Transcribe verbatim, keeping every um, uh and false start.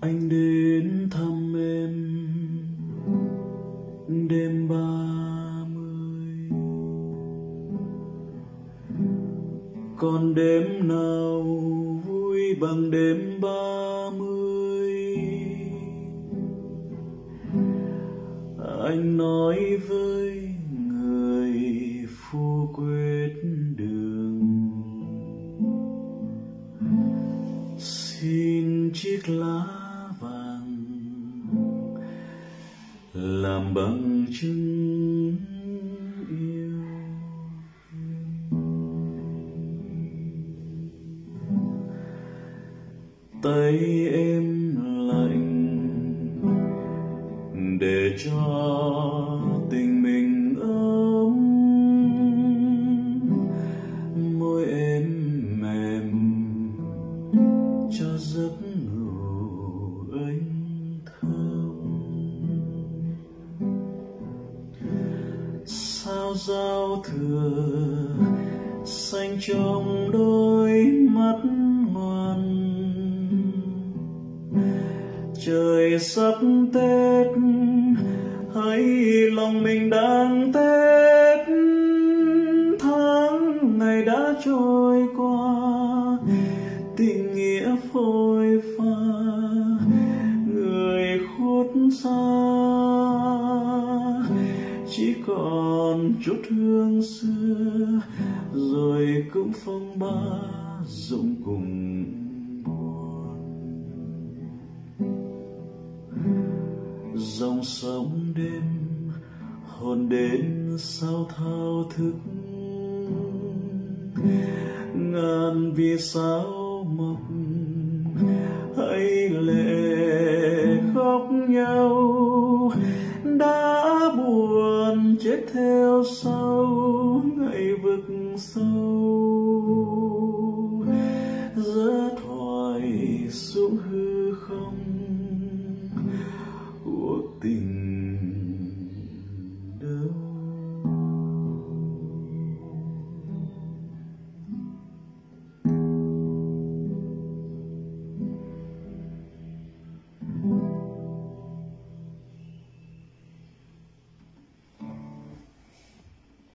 anh đến thăm em đêm ba mươi, còn đêm nào vui bằng đêm ba mươi. Anh nói với người phu quyết đường, xin chiếc lá vàng làm bằng chứng yêu. Tay em lạnh để cho tình mình ấm, môi em mềm cho giấc ngủ anh thơm. Sao giao thừa xanh trong đôi mắt ngoan, trời sắp Tết hãy lòng mình đang Tết. Tháng ngày đã trôi qua, tình nghĩa phôi pha, người khuất xa, chỉ còn chút hương xưa rồi cũng phong ba rụng cùng buồn. Dòng sông đêm hồn đến sao thao thức, ngàn vì sao mọc hãy lệ khóc nhau. Đã buồn chết theo sau ngày vực sâu,